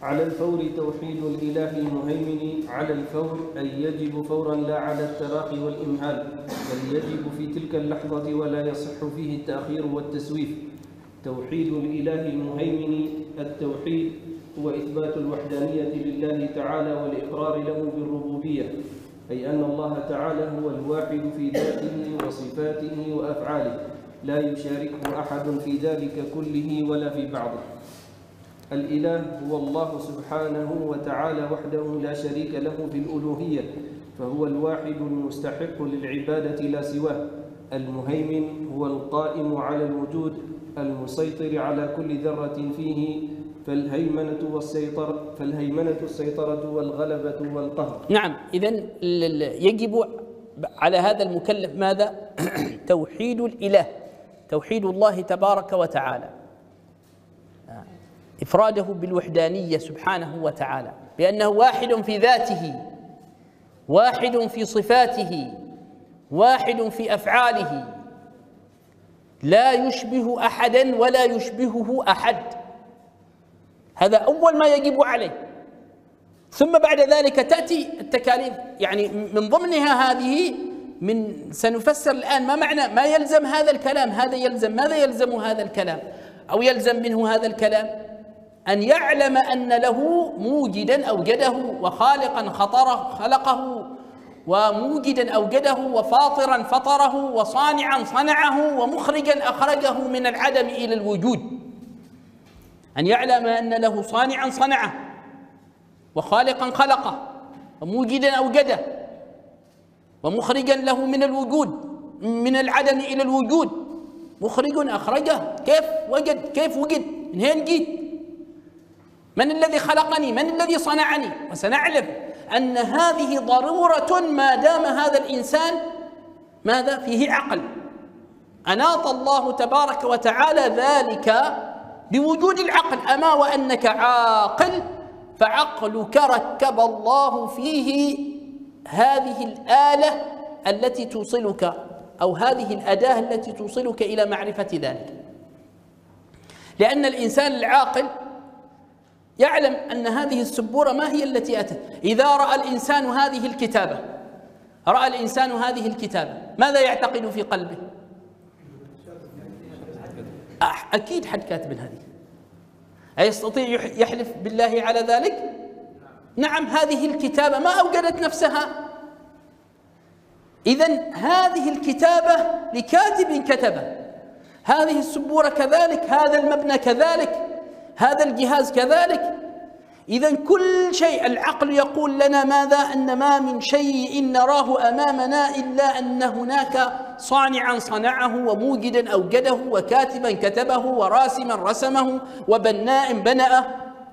على الفور توحيد الإله المهيمن، على الفور أي يجب فورا لا على التراخي والإمهال، بل يجب في تلك اللحظة ولا يصح فيه التأخير والتسويف. توحيد الإله المهيمن، التوحيد هو إثبات الوحدانية لله تعالى والإقرار له بالربوبية، أي أن الله تعالى هو الواحد في ذاته وصفاته وأفعاله، لا يشاركه أحد في ذلك كله ولا في بعضه. الإله هو الله سبحانه وتعالى وحده لا شريك له في الألوهية، فهو الواحد المستحق للعبادة لا سواه. المهيمن هو القائم على الوجود المسيطر على كل ذرة فيه، فالهيمنة السيطرة والغلبة والقهر. نعم، إذن يجب على هذا المكلف ماذا؟ توحيد الإله، توحيد الله تبارك وتعالى، إفراده بالوحدانية سبحانه وتعالى، بأنه واحد في ذاته، واحد في صفاته، واحد في أفعاله، لا يشبه أحدا ولا يشبهه أحد. هذا أول ما يجب عليه. ثم بعد ذلك تأتي التكاليف، يعني من ضمنها هذه سنفسر الآن ما معنى ما يلزم هذا الكلام. هذا يلزم ماذا؟ يلزم هذا الكلام أو يلزم منه هذا الكلام أن يعلم أن له موجدا أوجده، وخالقا خلقه، وموجدا أوجده، وفاطرا فطره، وصانعا صنعه، ومخرجا أخرجه من العدم إلى الوجود. أن يعلم أن له صانعا صنعه، وخالقا خلقه، وموجدا أوجده، ومخرجا له من الوجود، من العدم إلى الوجود، مخرج أخرجه. كيف وجد؟ من وين جيت؟ من الذي خلقني؟ من الذي صنعني؟ وسنعلم أن هذه ضرورة ما دام هذا الإنسان ماذا؟ فيه عقل. أناط الله تبارك وتعالى ذلك بوجود العقل. أما وأنك عاقل فعقلك ركب الله فيه هذه الآلة التي توصلك، أو هذه الأداة التي توصلك إلى معرفة ذلك. لأن الإنسان العاقل يعلم أن هذه السبورة ما هي التي أتت. إذا رأى الإنسان هذه الكتابة، رأى الإنسان هذه الكتابة، ماذا يعتقد في قلبه؟ أكيد حد كاتب هذه. أيستطيع يحلف بالله على ذلك؟ نعم، هذه الكتابة ما أوجدت نفسها. إذن هذه الكتابة لكاتب كتبه، هذه السبورة كذلك، هذا المبنى كذلك، هذا الجهاز كذلك. إذن كل شيء العقل يقول لنا ماذا؟ أن ما من شيء نراه أمامنا إلا أن هناك صانعا صنعه، وموجدا أوجده، وكاتبا كتبه، وراسما رسمه، وبناء بنأه،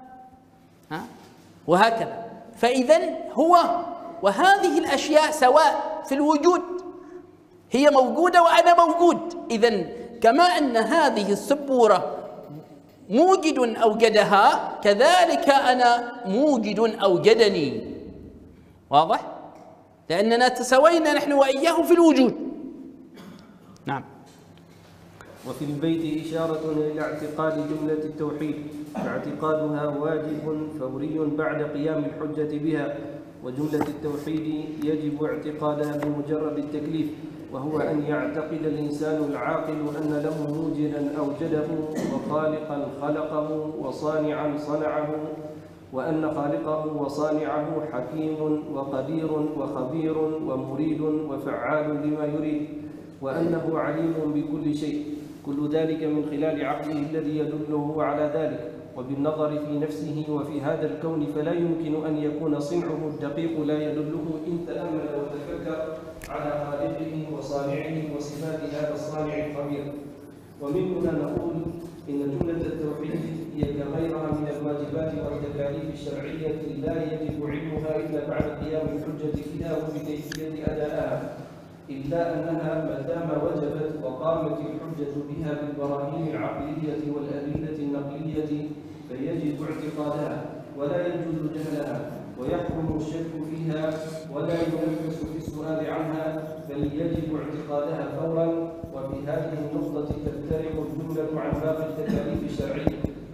وهكذا. فإذن هو وهذه الأشياء سواء في الوجود، هي موجودة وأنا موجود. إذن كما أن هذه السبورة موجد أوجدها، كذلك أنا موجد أوجدني. واضح؟ لأننا تساوينا نحن وإياه في الوجود. نعم. وفي البيت إشارة إلى اعتقاد جملة التوحيد، فاعتقادها واجب فوري بعد قيام الحجة بها. وجملة التوحيد يجب اعتقادها بمجرد التكليف، وهو أن يعتقد الإنسان العاقل أن له موجدا أوجده، وخالقا خلقه، وصانعا صنعه، وأن خالقه وصانعه حكيم وقدير وخبير ومريد وفعال لما يريد، وأنه عليم بكل شيء، كل ذلك من خلال عقله الذي يدله على ذلك. وبالنظر في نفسه وفي هذا الكون فلا يمكن أن يكون صنعه الدقيق لا يدله إن تأمل وتفكر على خالقه وصانعه وصفات هذا الصانع الخبير. ومن هنا نقول إن جملة التوحيد هي كغيرها من الواجبات والتكاليف الشرعية لا يجب علمها إلا بعد قيام الحجة فيها وبكيفية أدائها، إلا أنها ما دام وجبت وقامت الحجة بها بالبراهين العقلية والأدلة النقلية فيجب اعتقادها ولا يجوز جهلها، ويحرم الشك فيها ولا يلبس في السؤال عنها، بل يجب اعتقادها فورا. وفي هذه النقطة تفترق الجملة عن باقي التكاليف الشرعية،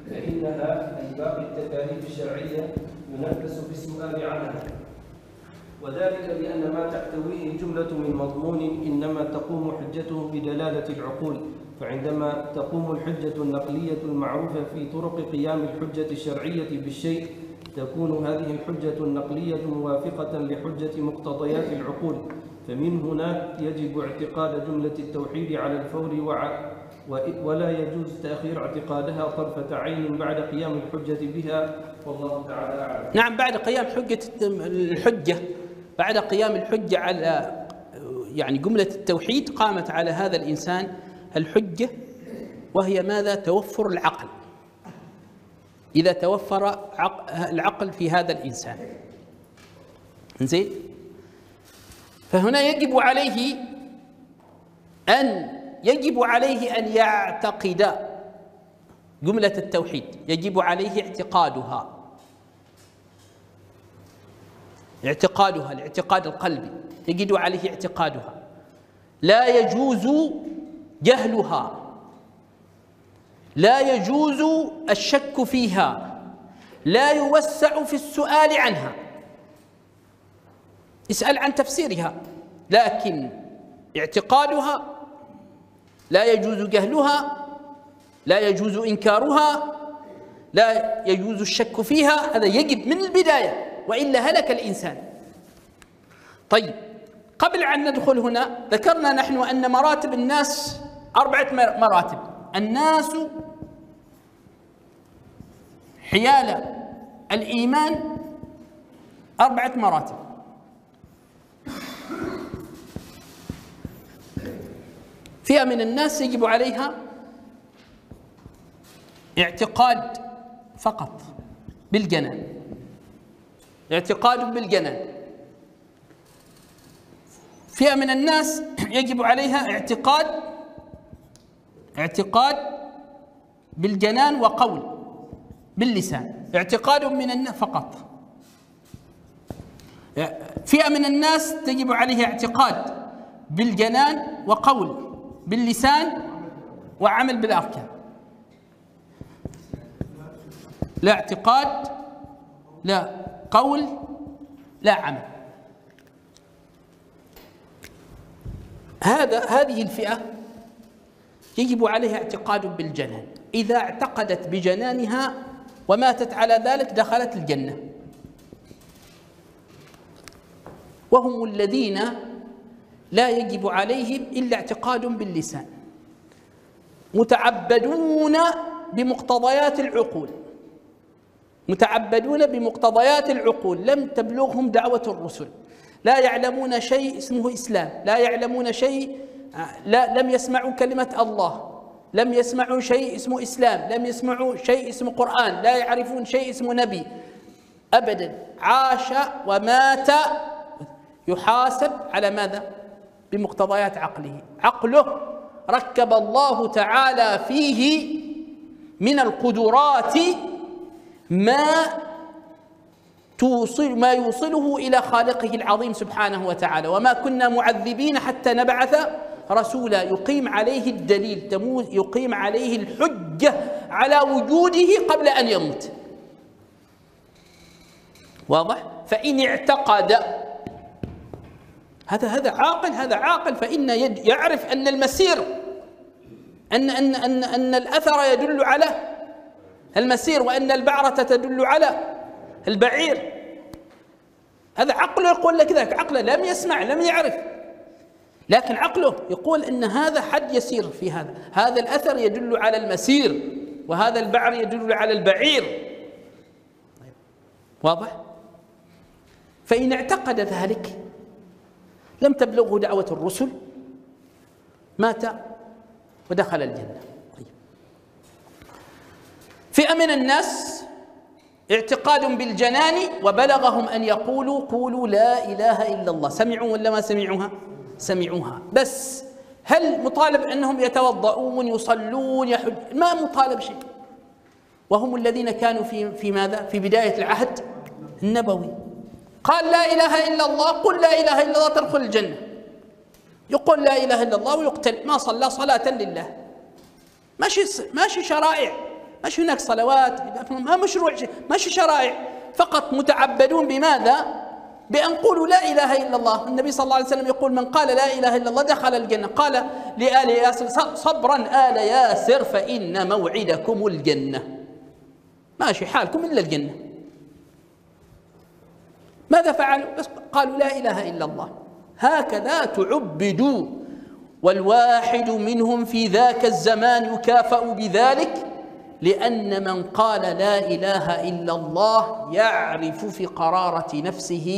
فإنها أي باقي التكاليف الشرعية ينفس بالسؤال عنها، وذلك لأن ما تحتويه الجملة من مضمون إنما تقوم حجته بدلالة العقول، فعندما تقوم الحجة النقلية المعروفة في طرق قيام الحجة الشرعية بالشيء تكون هذه الحجة النقلية موافقة لحجة مقتضيات العقول، فمن هنا يجب اعتقاد جملة التوحيد على الفور ولا يجوز تأخير اعتقادها طرفة عين بعد قيام الحجة بها، والله تعالى أعلم. نعم، بعد قيام الحجة بعد قيام الحجة على يعني جملة التوحيد قامت على هذا الإنسان الحجة، وهي ماذا؟ توفر العقل. إذا توفر العقل في هذا الإنسان زين، فهنا يجب عليه أن يعتقد جملة التوحيد، يجب عليه اعتقادها الاعتقاد القلبي، يجب عليه اعتقادها، لا يجوز جهلها، لا يجوز الشك فيها، لا يوسع في السؤال عنها، اسأل عن تفسيرها، لكن اعتقادها لا يجوز جهلها، لا يجوز إنكارها، لا يجوز الشك فيها، هذا يجب من البداية، وإلا هلك الإنسان. طيب، قبل أن ندخل هنا ذكرنا نحن أن مراتب الناس 4 مراتب. الناس حيال الإيمان 4 مراتب. فئة من الناس يجب عليها اعتقاد فقط بالجنان، اعتقاد بالجنان. فئة من الناس يجب عليها اعتقاد بالجنان وقول باللسان، اعتقاد من الناس فقط. فئة من الناس تجب عليها اعتقاد بالجنان وقول باللسان وعمل بالأركان. لا اعتقاد، لا قول، لا عمل. هذه الفئة يجب عليها اعتقاد بالجنان، إذا اعتقدت بجنانها وماتت على ذلك دخلت الجنة. وهم الذين لا يجب عليهم إلا اعتقاد باللسان، متعبدون بمقتضيات العقول، متعبدون بمقتضيات العقول، لم تبلغهم دعوة الرسل، لا يعلمون شيء اسمه إسلام، لا يعلمون شيء، لم يسمعوا كلمة الله، لم يسمعوا شيء اسمه إسلام، لم يسمعوا شيء اسمه قرآن، لا يعرفون شيء اسمه نبي أبدا. عاش ومات يحاسب على ماذا؟ بمقتضيات عقله. عقله ركب الله تعالى فيه من القدرات ما يوصله إلى خالقه العظيم سبحانه وتعالى. وما كنا معذبين حتى نبعث رسولا، يقيم عليه الدليل، يقيم عليه الحجة على وجوده قبل أن يموت. واضح؟ فإن اعتقد هذا عاقل، فإن يعرف أن المسير، أن الأثر يدل على المسير، وأن البعرة تدل على البعير. هذا عقله يقول لك ذلك، عقله لم يسمع لم يعرف، لكن عقله يقول أن هذا حد يسير في هذا الأثر يدل على المسير، وهذا البعر يدل على البعير. واضح؟ فإن اعتقد ذلك لم تبلغه دعوة الرسل، مات ودخل الجنة. طيب. فئة من الناس اعتقاد بالجنان وبلغهم أن قولوا لا إله إلا الله. سمعوا ولا ما سمعوها؟ سمعوها، بس هل مطالب أنهم يتوضؤون يصلون يحج؟ ما مطالب شيء. وهم الذين كانوا في ماذا؟ في بداية العهد النبوي. قال لا إله إلا الله، قل لا إله إلا الله تدخل الجنة. يقول لا إله إلا الله ويقتل، ما صلى صلاة لله. ماشي شرائع، مش هناك صلوات، ما مشروع شيء، مش شرائع، فقط متعبدون بماذا؟ بأن قولوا لا إله إلا الله. النبي صلى الله عليه وسلم يقول: من قال لا إله إلا الله دخل الجنة. قال لآل ياسر: صبرا آل ياسر فإن موعدكم الجنة. ماشي حالكم إلا الجنة. ماذا فعلوا؟ بس قالوا لا إله إلا الله. هكذا تعبدوا. والواحد منهم في ذاك الزمان يكافأ بذلك، لأن من قال لا إله إلا الله يعرف في قرارة نفسه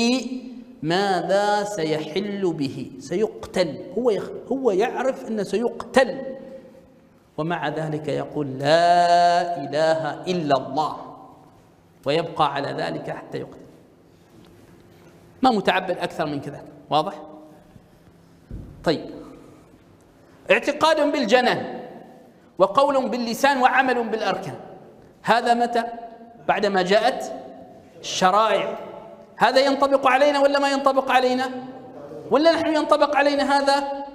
ماذا سيحل به، سيقتل. هو يعرف أنه سيقتل، ومع ذلك يقول لا إله إلا الله، ويبقى على ذلك حتى يقتل. ما متعبد أكثر من كذا. واضح؟ طيب، اعتقاد بالجنان وقول باللسان وعمل بالأركان، هذا متى؟ بعدما جاءت الشرائع. هذا ينطبق علينا ولا ما ينطبق علينا؟ ولا نحن ينطبق علينا هذا؟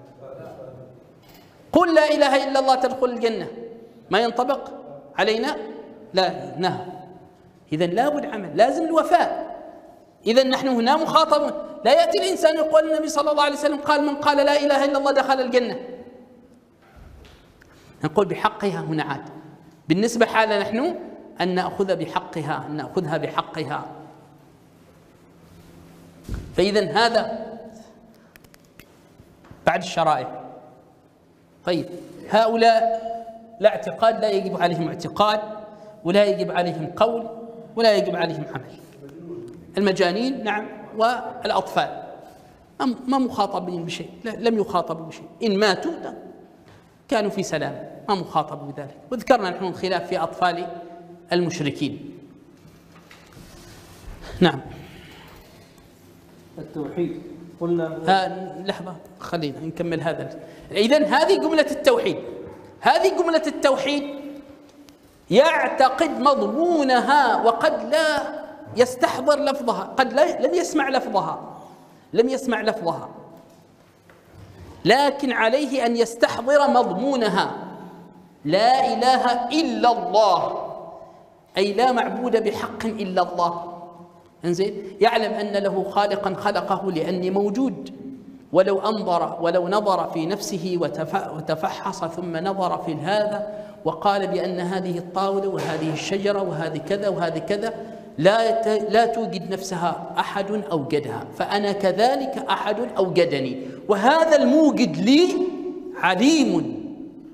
قل لا إله إلا الله تدخل الجنة، ما ينطبق علينا؟ لا، نعم. إذن لابد عمل، لازم الوفاء. إذن نحن هنا مخاطبون. لا يأتي الإنسان يقول النبي صلى الله عليه وسلم قال: من قال لا إله إلا الله دخل الجنة. نقول بحقها هنا عاد. بالنسبة حالنا نحن أن نأخذ بحقها، أن نأخذها بحقها. فإذن هذا بعد الشرائع. طيب، هؤلاء لا اعتقاد، لا يجب عليهم اعتقاد، ولا يجب عليهم قول، ولا يجب عليهم عمل. المجانين نعم، والأطفال ما مخاطبين بشيء، لم يخاطبوا بشيء. إن ماتوا كانوا في سلام، ما مخاطبوا بذلك. وذكرنا نحن الخلاف في أطفال المشركين. نعم. التوحيد قلنا لحظة، خلينا نكمل هذا. إذن هذه جملة التوحيد. هذه جملة التوحيد يعتقد مضمونها، وقد لا يستحضر لفظها، قد لم يسمع لفظها، لكن عليه أن يستحضر مضمونها. لا إله إلا الله، أي لا معبود بحق إلا الله. انزين، يعلم أن له خالقا خلقه لأني موجود. ولو نظر في نفسه وتفحص ثم نظر في هذا وقال بأن هذه الطاولة وهذه الشجرة وهذه كذا وهذه كذا لا توجد نفسها أحد أوجدها، فأنا كذلك أحد أوجدني، وهذا الموجد لي عليم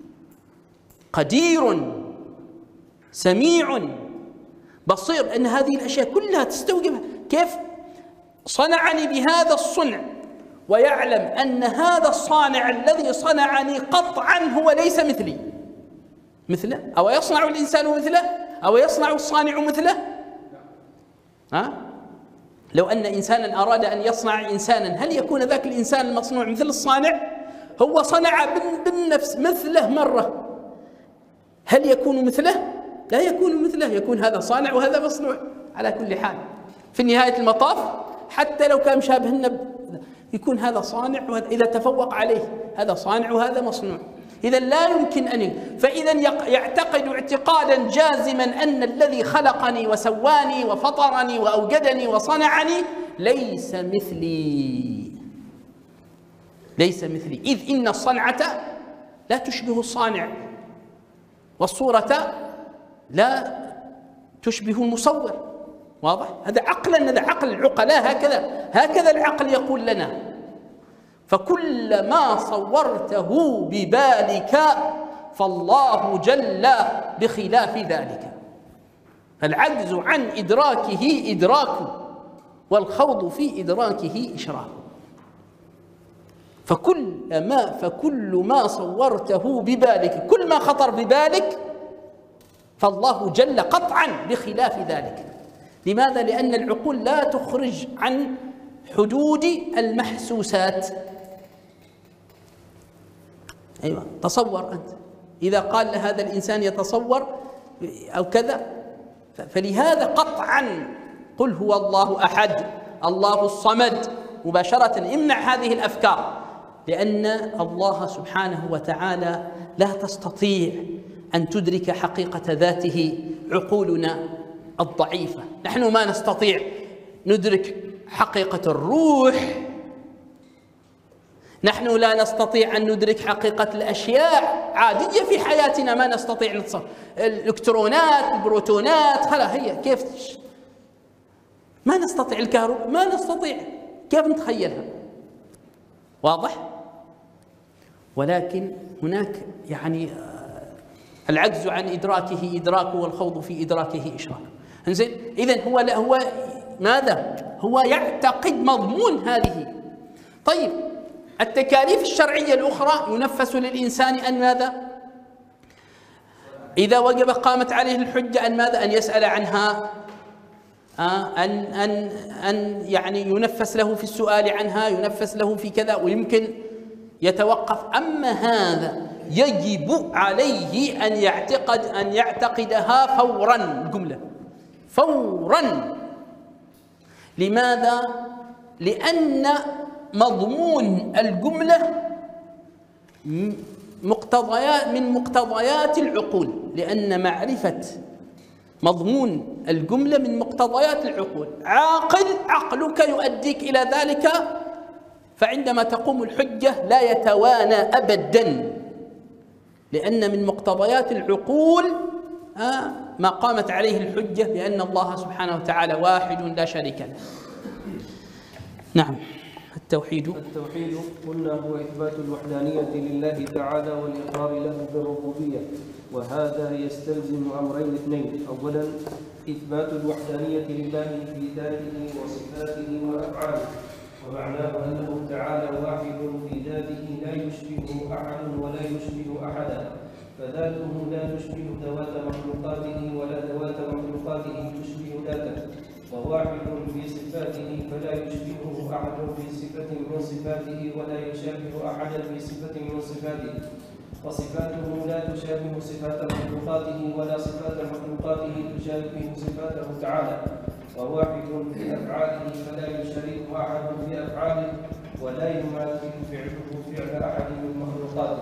قدير سميع بصير. أن هذه الأشياء كلها تستوجبها. كيف صنعني بهذا الصنع، ويعلم أن هذا الصانع الذي صنعني قطعا هو ليس مثله. أو يصنع الإنسان مثله؟ أو يصنع الصانع مثله؟ لو أن إنسانا أراد أن يصنع إنسانا، هل يكون ذاك الإنسان المصنوع مثل الصانع؟ هو صنع بالنفس مثله مرة، هل يكون مثله؟ لا يكون مثله، يكون هذا صانع وهذا مصنوع. على كل حال في نهاية المطاف حتى لو كان مشابهن يكون هذا صانع، وهذا إذا تفوق عليه هذا صانع وهذا مصنوع. إذا لا يمكن أن فإذا يعتقد اعتقادا جازما أن الذي خلقني وسواني وفطرني وأوجدني وصنعني ليس مثلي، إذ إن الصنعة لا تشبه الصانع، والصورة لا تشبه المصور. واضح؟ هذا عقلا، هذا عقل العقلاء، هكذا العقل يقول لنا. فكل ما صورته ببالك فالله جل بخلاف ذلك، فالعجز عن إدراكه إدراك، والخوض في إدراكه إشراك. فكل ما صورته ببالك، كل ما خطر ببالك فالله جل قطعا بخلاف ذلك. لماذا؟ لأن العقول لا تخرج عن حدود المحسوسات. أيوة، تصور أنت، إذا قال لهذا الإنسان يتصور أو كذا، فلهذا قطعا قل هو الله أحد الله الصمد مباشرة، امنع هذه الأفكار، لأن الله سبحانه وتعالى لا تستطيع أن تدرك حقيقة ذاته عقولنا الضعيفة. نحن ما نستطيع ندرك حقيقة الروح، نحن لا نستطيع أن ندرك حقيقة الأشياء عادية في حياتنا، ما نستطيع نتصور الإلكترونات، البروتونات، خلا هي كيف ما نستطيع، الكهرباء ما نستطيع، كيف نتخيلها؟ واضح؟ ولكن هناك يعني العجز عن إدراكه إدراك، والخوض في إدراكه إشراك. إنزين، إذن هو ماذا؟ هو يعتقد مضمون هذه. طيب، التكاليف الشرعية الأخرى ينفس للإنسان أن ماذا؟ إذا وجب قامت عليه الحجة أن ماذا؟ أن يسأل عنها، أن يعني ينفس له في السؤال عنها، ينفس له في كذا، ويمكن يتوقف. أما هذا يجب عليه أن يعتقدها فورا، الجملة فورا. لماذا؟ لأن مضمون الجملة من مقتضيات العقول، لأن معرفة مضمون الجملة من مقتضيات العقول. عقلك يؤديك إلى ذلك، فعندما تقوم الحجة لا يتوانى أبدا، لأن من مقتضيات العقول ما قامت عليه الحجة بأن الله سبحانه وتعالى واحد لا شريك له. نعم. التوحيد قلنا هو إثبات الوحدانية لله تعالى والإقرار له بالربوبية، وهذا يستلزم أمرين اثنين. أولا، إثبات الوحدانية لله في ذاته وصفاته وأفعاله، ومعناه أنه تعالى واحد في ذاته لا يشبهه أحد ولا يشبه أحدا، فذاته لا تشبه ذوات مخلوقاته ولا ذوات مخلوقاته تشبه ذاته، وواحد في صفاته فلا يشبهه أحد في صفة من صفاته ولا يشابه أحدا في صفة من صفاته، وصفاته لا تشابه صفات مخلوقاته ولا صفات مخلوقاته تشابه صفاته تعالى، وواحد في أفعاله فلا يشاركه أحد في أفعاله ولا يماثل فعله فعل أحد من مخلوقاته.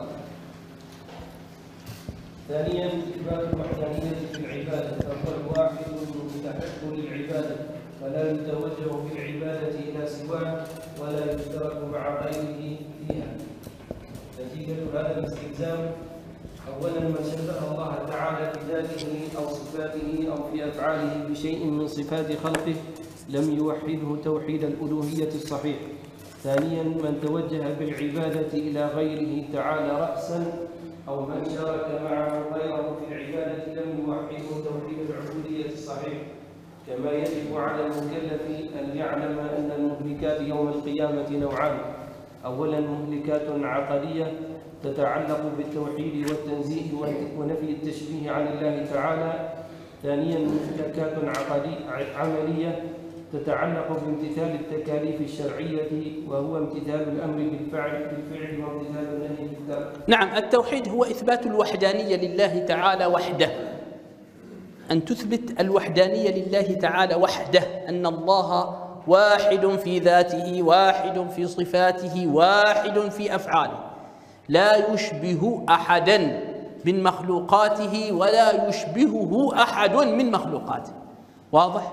ثانيا، إثبات الوحدانية في العبادة، فهو الواحد المستحق للعبادة، فلا يتوجه بالعبادة إلى سواه ولا يشترك مع غيره فيها. نتيجة هذا الاستلزام: أولا، من شبه الله تعالى في ذاته أو صفاته أو في أفعاله بشيء من صفات خلقه لم يوحده توحيد الألوهية الصحيح. ثانيا، من توجه بالعبادة إلى غيره تعالى رأسا أو من شارك معه غيره في العبادة لم يوحده توحيد العبودية الصحيح. كما يجب على المكلف أن يعلم أن المهلكات يوم القيامة نوعان: أولا، مهلكات عقدية تتعلق بالتوحيد والتنزيه ونفي التشبيه عن الله تعالى. ثانيا، مهلكات عملية تتعلق بامتثال التكاليف الشرعية، وهو امتثال الأمر بالفعل وامتثال النهي بالترك. نعم، التوحيد هو إثبات الوحدانية لله تعالى وحده، أن تثبت الوحدانية لله تعالى وحده، أن الله واحد في ذاته، واحد في صفاته، واحد في أفعاله، لا يشبه أحدا من مخلوقاته ولا يشبهه أحد من مخلوقاته. واضح؟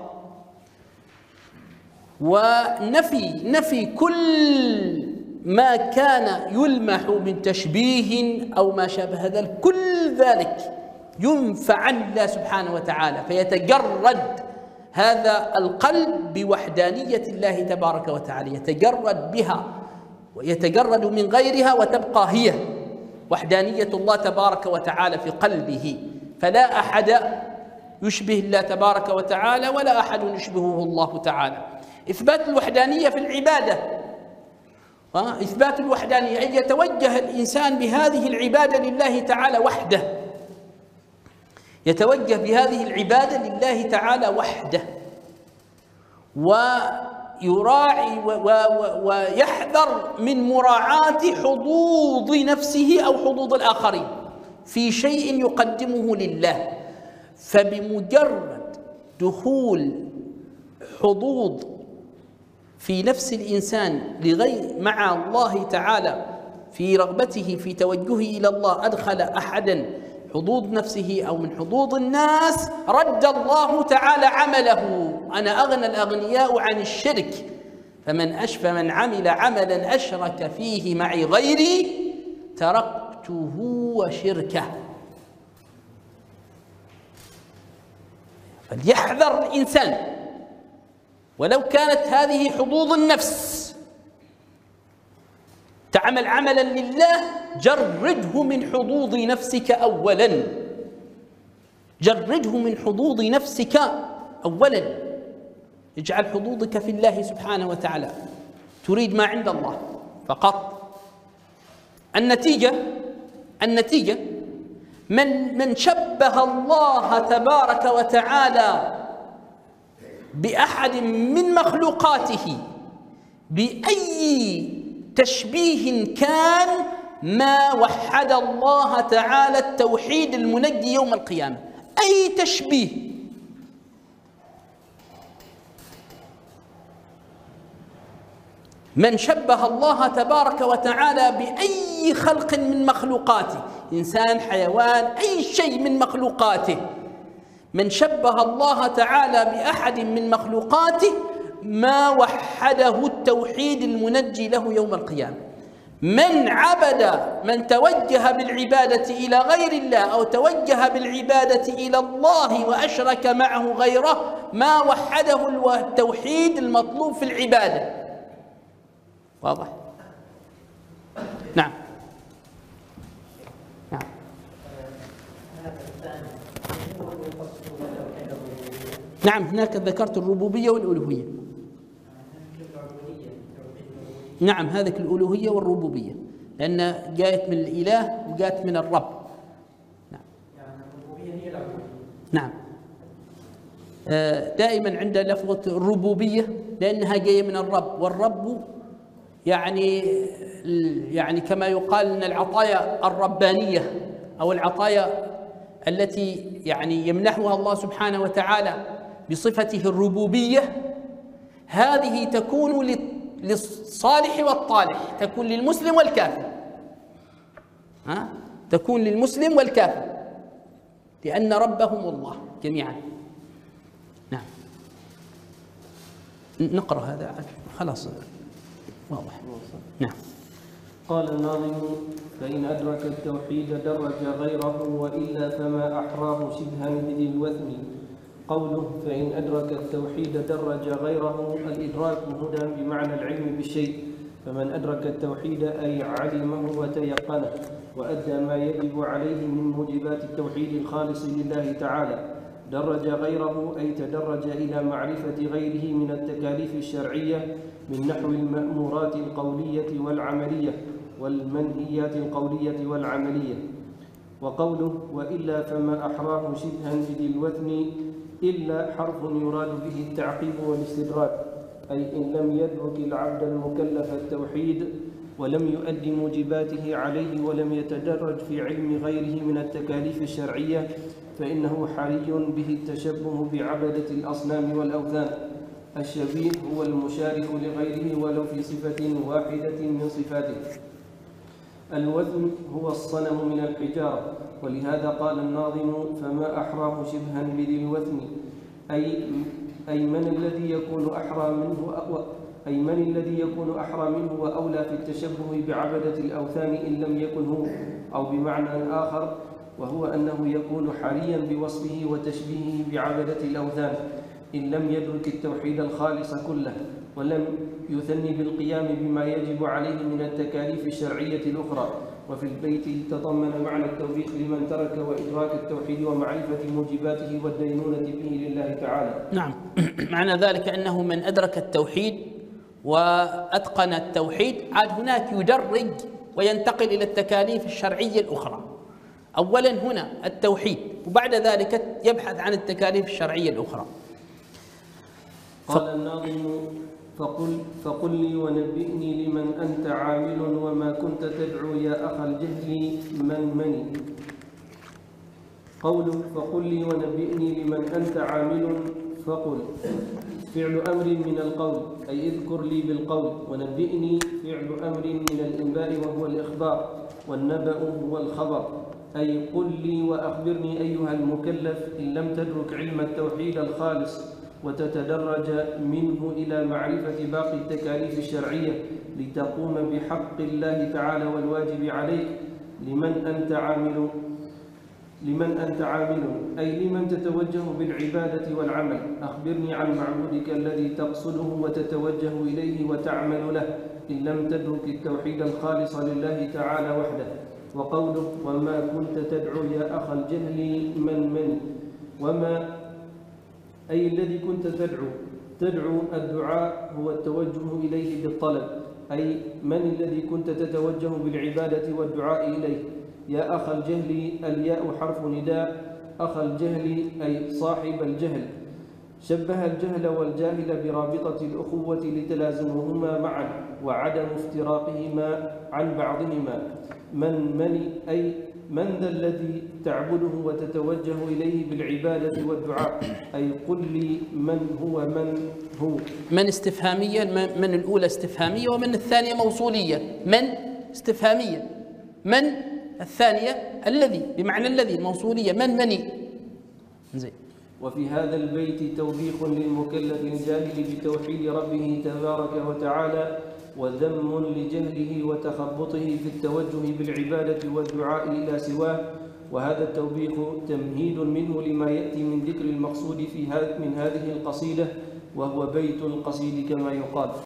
ونفي كل ما كان يلمح من تشبيه أو ما شابه ذلك، كل ذلك ينفع عن الله سبحانه وتعالى، فيتجرد هذا القلب بوحدانية الله تبارك وتعالى، يتجرد بها ويتجرد من غيرها وتبقى هي وحدانية الله تبارك وتعالى في قلبه، فلا أحد يشبه الله تبارك وتعالى ولا أحد يشبهه الله تعالى. إثبات الوحدانية في العبادة، إثبات الوحدانية أن يتوجه الإنسان بهذه العبادة لله تعالى وحده، يتوجه بهذه العبادة لله تعالى وحده، ويراعي ويحذر من مراعاة حظوظ نفسه أو حظوظ الآخرين في شيء يقدمه لله. فبمجرد دخول حظوظ في نفس الإنسان لغير مع الله تعالى في رغبته في توجهه إلى الله، أدخل أحدا حظوظ نفسه أو من حظوظ الناس رد الله تعالى عمله. أنا أغنى الأغنياء عن الشرك، فمن عمل عملا أشرك فيه معي غيري تركته وشركه. فليحذر الإنسان ولو كانت هذه حظوظ النفس، تعمل عملا لله جرده من حظوظ نفسك أولا، جرده من حظوظ نفسك أولا. اجعل حظوظك في الله سبحانه وتعالى، تريد ما عند الله فقط. النتيجة من شبه الله تبارك وتعالى بأحد من مخلوقاته بأي تشبيه كان ما وحد الله تعالى التوحيد المنجي يوم القيامة. أي تشبيه، من شبه الله تبارك وتعالى بأي خلق من مخلوقاته، إنسان، حيوان، أي شيء من مخلوقاته، من شبه الله تعالى بأحد من مخلوقاته ما وحده التوحيد المنجي له يوم القيامة. من توجه بالعبادة إلى غير الله أو توجه بالعبادة إلى الله وأشرك معه غيره ما وحده التوحيد المطلوب في العبادة. واضح؟ نعم. نعم، هناك ذكرت الربوبية والألوهية. نعم، هذه الألوهية والربوبية، لأن جاءت من الإله وجاءت من الرب. نعم. نعم. دائما عند لفظة الربوبية لأنها جاية من الرب، والرب يعني كما يقال أن العطايا الربانية أو العطايا التي يعني يمنحها الله سبحانه وتعالى بصفته الربوبية، هذه تكون للصالح والطالح، تكون للمسلم والكافر، تكون للمسلم والكافر، لأن ربهم الله جميعا. نعم. نقرأ هذا خلاص واضح. نعم. قال الناظم: فإن أدرك التوحيد درج غيره، وإلا فما أحراه شبها ذي الوثن. قوله فإن أدرك التوحيد درج غيره، الإدراك هنا بمعنى العلم بالشيء، فمن أدرك التوحيد أي علمه وتيقنه وأدى ما يجب عليه من موجبات التوحيد الخالص لله تعالى. درج غيره أي تدرج إلى معرفة غيره من التكاليف الشرعية من نحو المأمورات القولية والعملية والمنهيات القولية والعملية. وقوله وإلا فما أحراه شبها بذي الوثن، إلا حرف يراد به التعقيب والاستدراك، أي إن لم يدرك العبد المكلف التوحيد ولم يؤدي موجباته عليه ولم يتدرج في علم غيره من التكاليف الشرعية فإنه حري به التشبه بعبدة الأصنام والأوثان. الشبيه هو المشارك لغيره ولو في صفة واحدة من صفاته. الوثن هو الصنم من الحجارة، ولهذا قال الناظم فما أحراه شبها بذي الوثن، أي من الذي يكون أحرى منه وأولى في التشبه بعبدة الأوثان إن لم يكن هو، أو بمعنى آخر وهو أنه يكون حريا بوصفه وتشبيهه بعبدة الأوثان إن لم يدرك التوحيد الخالص كله ولم يثني بالقيام بما يجب عليه من التكاليف الشرعية الأخرى. وفي البيت تضمن معنى التوبيخ لمن ترك وإدراك التوحيد ومعرفة موجباته والدينونة به لله تعالى. نعم. معنى ذلك أنه من أدرك التوحيد وأتقن التوحيد عاد هناك يدرج وينتقل إلى التكاليف الشرعية الأخرى. أولا هنا التوحيد، وبعد ذلك يبحث عن التكاليف الشرعية الأخرى. قال الناظم فقل لي ونبئني لمن أنت عامل وما كنت تدعو يا أخا الجهل مني. قوله فقل لي ونبئني لمن أنت عامل، فقل فعل أمر من القول أي اذكر لي بالقول، ونبئني فعل أمر من الإنباء وهو الإخبار، والنبأ هو الخبر. أي قل لي وأخبرني أيها المكلف إن لم تدرك علم التوحيد الخالص وتتدرج منه إلى معرفة باقي التكاليف الشرعية لتقوم بحق الله تعالى والواجب عليك لمن أنت عامل أي لمن تتوجه بالعبادة والعمل. أخبرني عن معبودك الذي تقصده وتتوجه إليه وتعمل له إن لم تدرك التوحيد الخالص لله تعالى وحده. وقوله وما كنت تدعو يا أخ الجهل من وما أي الذي كنت تدعو الدعاء هو التوجه إليه بالطلب، أي من الذي كنت تتوجه بالعبادة والدعاء إليه. يا أخ الجهل الياء حرف نداء، أخ الجهل أي صاحب الجهل. شبه الجهل والجاهل برابطة الأخوة لتلازمهما معا وعدم افتراقهما عن بعضهما. من أي من ذا الذي تعبده وتتوجه إليه بالعبادة والدعاء، أي قل لي من هو. من استفهامية، من الأولى استفهامية ومن الثانية موصولية. من استفهامية، من الثانية الذي بمعنى الذي الموصولية مني. زين. وفي هذا البيت توبيخ للمكلف الجاهل بتوحيد ربه تبارك وتعالى وذم لجهله وتخبطه في التوجه بالعبادة والدعاء إلى سواه. وهذا التوبيخ تمهيد منه لما يأتي من ذكر المقصود من هذه القصيدة، وهو بيت القصيد كما يقال.